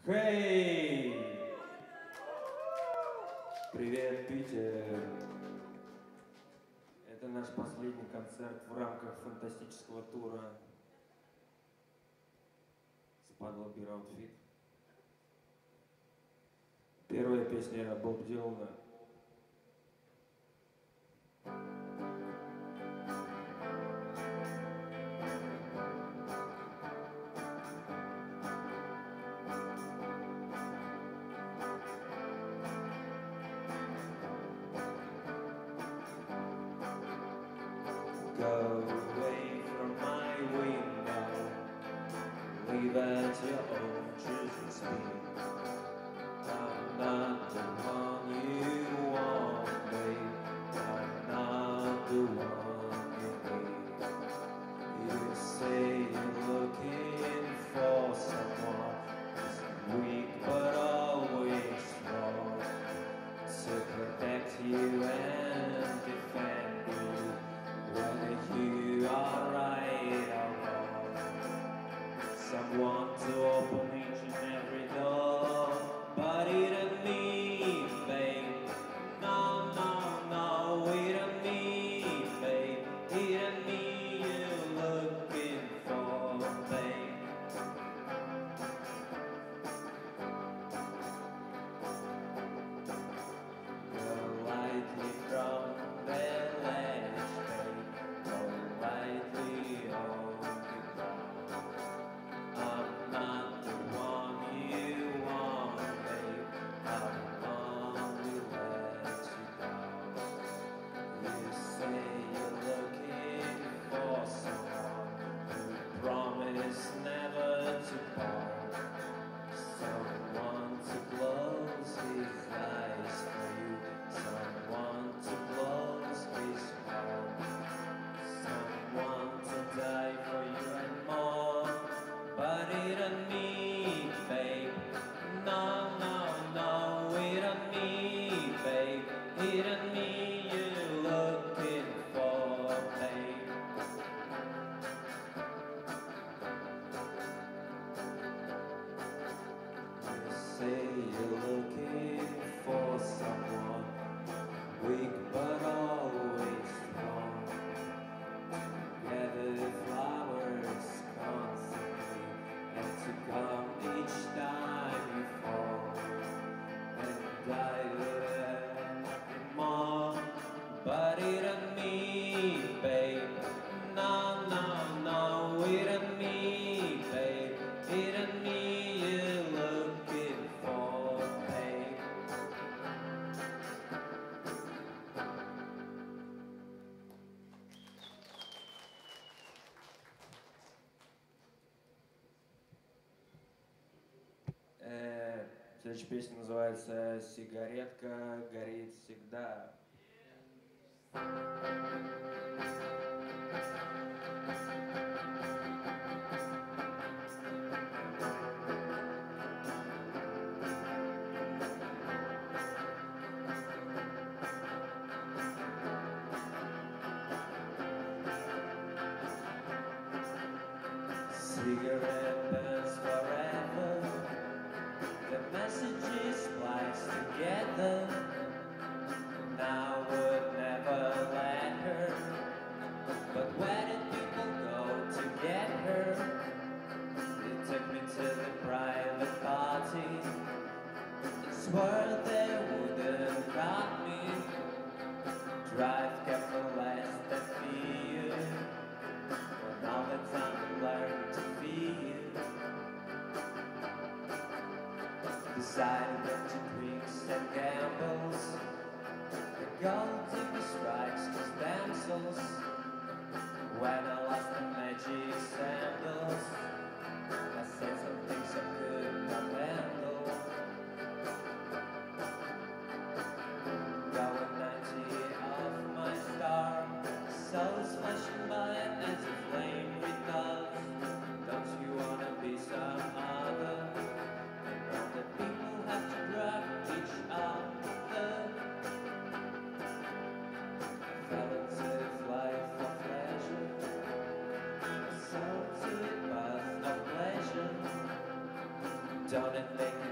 Хей! Привет, Питер! Это наш последний концерт в рамках фантастического тура с Падла Beer Outfit. Первая песня Боб Дилана. Go away from my window, leave at your own choosing speed. I'm not the one you want, babe. I'm not the one you need. You say you're looking for someone who's weak but always strong, to protect you and defend you, whether you are right or wrong. Someone to open each and every door, but it ain't me, babe. No, no, no, it ain't me, babe. It ain't me you're looking for, babe. Go lightly from the ledge, babe. Go lightly on the ground. I'm not the one you want, babe. I'll only let you down. You say you're looking for someone who promised never to part, someone to close his eyes for you, someone to close his heart, someone to die for you and more. But it ain't me, babe. No, no, no, it ain't me, babe. It ain't me you're looking for, babe. You say you're looking for someone weak but always strong. Gather flowers constantly and to come each time you fall, and I live nothing more. But it ain't me, babe. No, no, no, it ain't me, babe. It ain't me you're looking for, babe. Следующая песня называется «Сигаретка горит всегда». Cigarette burns forever, the messages spliced together. And I would never let her, but where did people go to get her? They took me to the private party and swore they wouldn't cut me. Drive careful lest I feel, when all the time learn to feel. Decided into drinks and gambles, the gold digger strikes his damsels. When I lost the magic sandals, I said some things I could not handle. Going 90 off my star, soul's flashing by as a flame recalls. Don't you wanna be some other? And all the people have to drug each other. I fell into this life of pleasure, a soul to the path of pleasure. Don't it make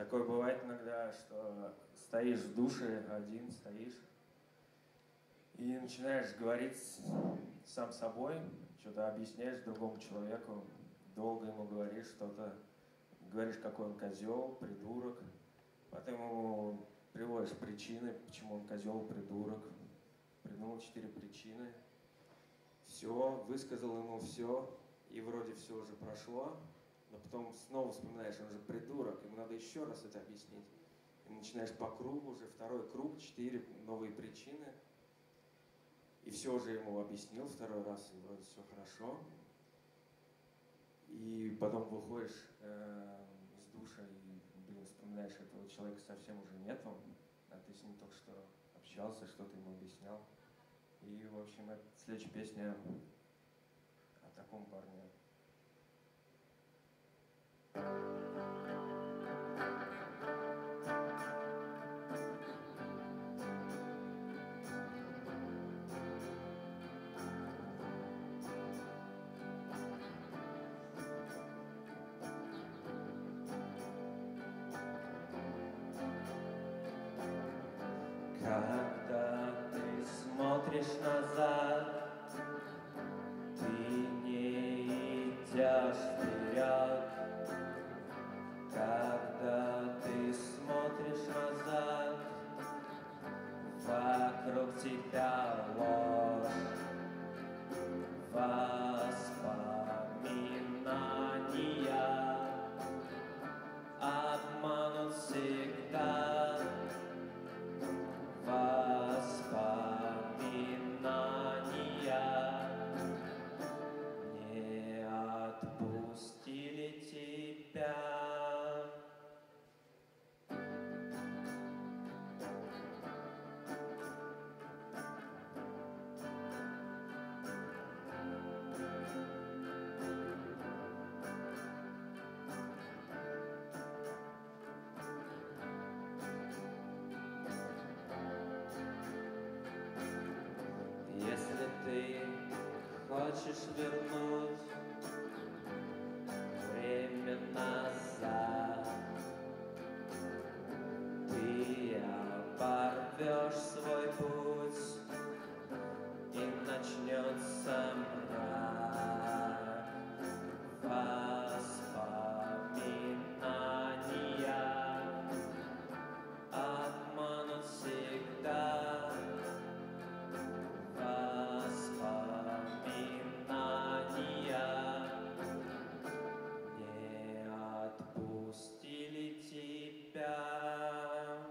Такое бывает иногда, что стоишь в душе, один стоишь, и начинаешь говорить сам собой, что-то объясняешь другому человеку, долго ему говоришь что-то, говоришь, какой он козел, придурок, потом ему приводишь причины, почему он козел, придурок, придумал 4 причины, все, высказал ему все, и вроде все уже прошло, но потом снова вспоминаешь, он же придурок, ему надо еще раз это объяснить. И начинаешь по кругу, уже второй круг, 4 новые причины. И все уже ему объяснил второй раз, и вроде все хорошо. И потом выходишь из душа и, вспоминаешь, этого человека совсем уже нету, а ты с ним только что общался, что-то ему объяснял. И, в общем, следующая песня о таком парне. Когда ты смотришь назад, ты не идешь вперед. Когда ты смотришь назад, вокруг тебя ложь, воспоминания обманут всегда. Воспоминания не отпустили тебя. Если ты хочешь вернуть время назад, ты оборвешь свой путь, и начнется мрак. Воспоминания обманут всегда. Воспоминания не отпустили тебя.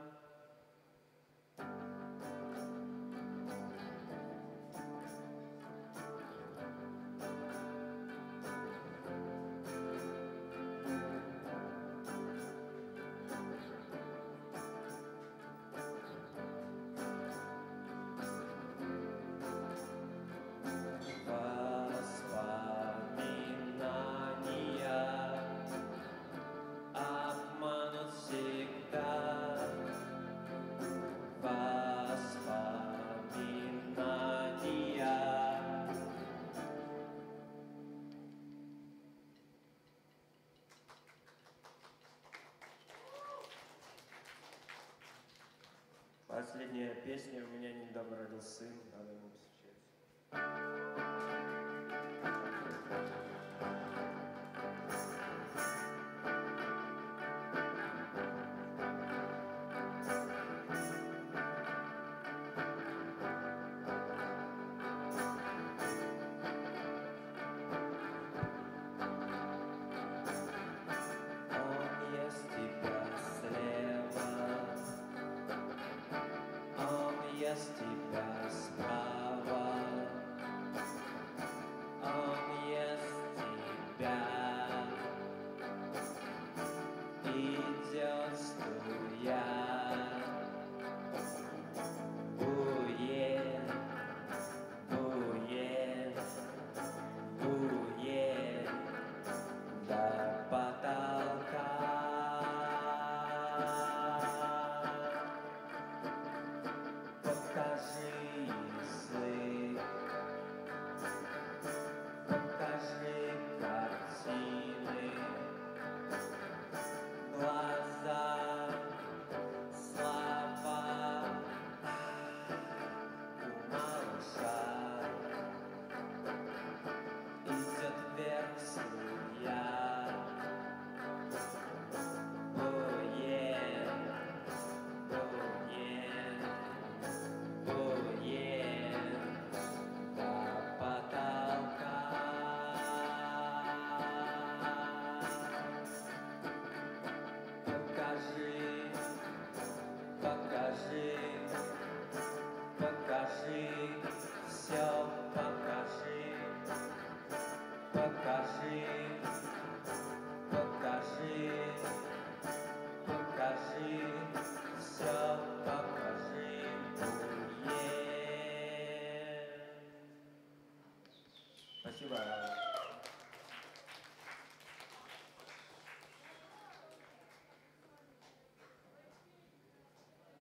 Воспоминания обманут всегда. Воспоминания. Последняя песня, у меня недавно родился сын, надо ему посвящать. Он ест тебя слева, он ест тебя справа, он ест тебя, идет струя. Бует, бует, бует до потолка. Покажи Спасибо.